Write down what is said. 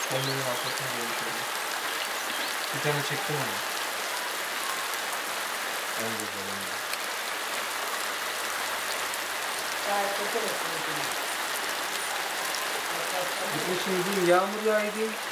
Kendini atlatma böyle şöyle. Bir tane çektim onu. En güzel en güzel. Bir de şey değil, yağmur yağıyor değil.